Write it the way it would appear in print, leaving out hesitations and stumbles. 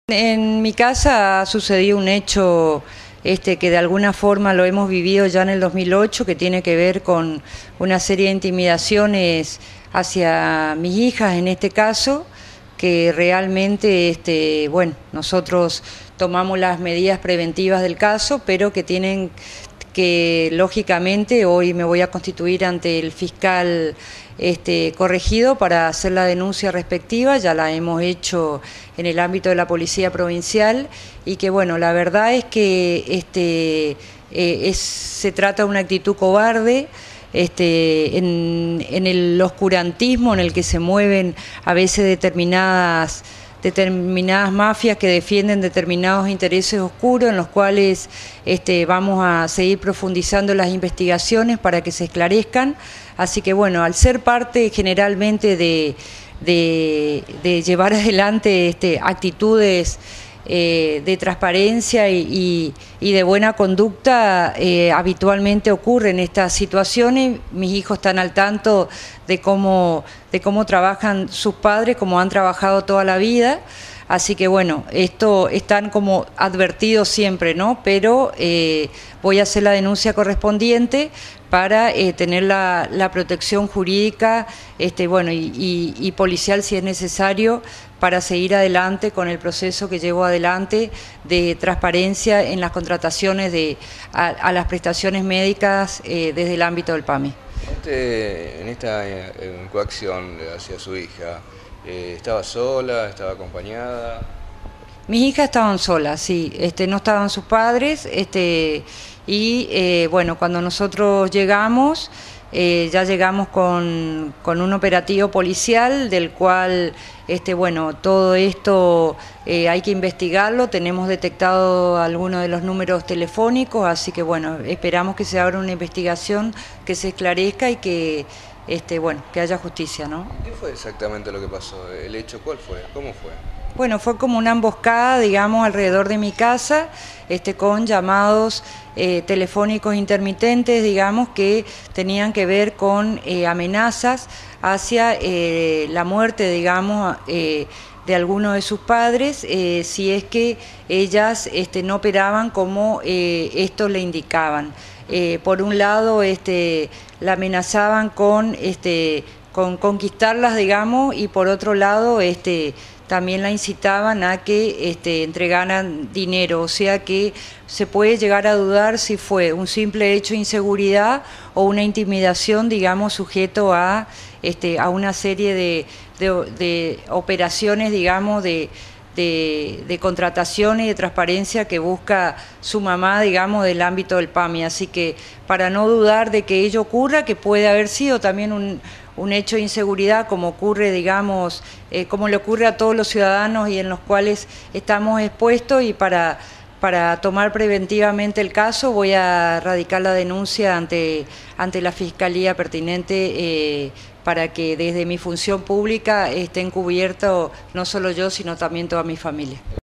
En mi casa sucedió un hecho que de alguna forma lo hemos vivido ya en el 2008, que tiene que ver con una serie de intimidaciones hacia mis hijas en este caso, que realmente, bueno, nosotros tomamos las medidas preventivas del caso, pero que tienen que, lógicamente, hoy me voy a constituir ante el fiscal corregido para hacer la denuncia respectiva. Ya la hemos hecho en el ámbito de la Policía Provincial y que, bueno, la verdad es que se trata de una actitud cobarde. En el oscurantismo en el que se mueven a veces determinadas mafias que defienden determinados intereses oscuros, en los cuales vamos a seguir profundizando las investigaciones para que se esclarezcan. Así que, bueno, al ser parte generalmente de llevar adelante actitudes de transparencia y de buena conducta, habitualmente ocurren estas situaciones. Mis hijos están al tanto de cómo trabajan sus padres, cómo han trabajado toda la vida. Así que, bueno, esto están como advertidos siempre, ¿no? Pero voy a hacer la denuncia correspondiente para tener la protección jurídica, bueno, y policial si es necesario, para seguir adelante con el proceso que llevo adelante de transparencia en las contrataciones a las prestaciones médicas desde el ámbito del PAMI. En esta coacción hacia su hija, ¿estaba sola, estaba acompañada? Mis hijas estaban solas, sí, no estaban sus padres, bueno, cuando nosotros llegamos, ya llegamos con un operativo policial del cual, bueno, todo esto hay que investigarlo. Tenemos detectado algunos de los números telefónicos, así que, bueno, esperamos que se abra una investigación, que se esclarezca y que, bueno, que haya justicia, ¿no? ¿Qué fue exactamente lo que pasó? ¿El hecho cuál fue? ¿Cómo fue? Bueno, fue como una emboscada, digamos, alrededor de mi casa, con llamados telefónicos intermitentes, digamos, que tenían que ver con amenazas hacia la muerte, digamos, de alguno de sus padres, si es que ellas no operaban como estos le indicaban. Por un lado, la amenazaban con conquistarlas, digamos, y por otro lado, también la incitaban a que entregaran dinero, o sea que se puede llegar a dudar si fue un simple hecho de inseguridad o una intimidación, digamos, sujeto a una serie de operaciones, digamos, de contratación y de transparencia que busca su mamá, digamos, del ámbito del PAMI. Así que, para no dudar de que ello ocurra, que puede haber sido también un hecho de inseguridad, como ocurre, digamos, como le ocurre a todos los ciudadanos y en los cuales estamos expuestos, y para tomar preventivamente el caso voy a radicar la denuncia ante la Fiscalía pertinente, para que desde mi función pública estén cubiertos no solo yo, sino también toda mi familia.